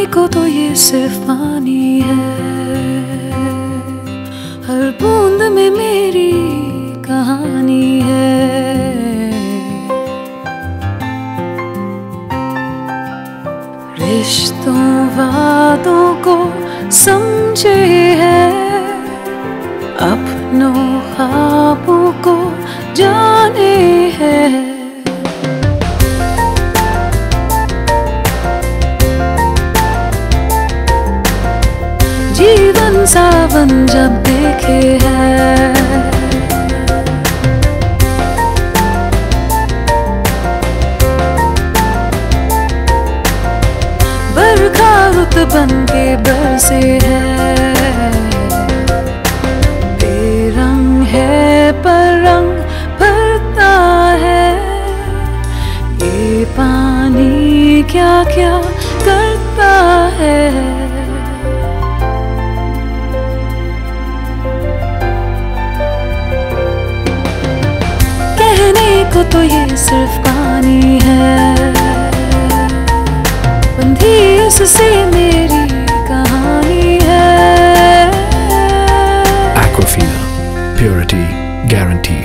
को तो ये सिर्फ पानी है, हर बूंद में मेरी कहानी है। रिश्तों वादों को समझे है, अपनों ख्वाबों को जाने है। जीवन सावन जब देखे है, बरखा रुत बन के बरसे है। बेरंग है पर रंग भरता है, ये पानी क्या क्या करता है। को तो ये सिर्फ पानी है, बंधी इससे मेरी कहानी है। Aquafina, purity guaranteed.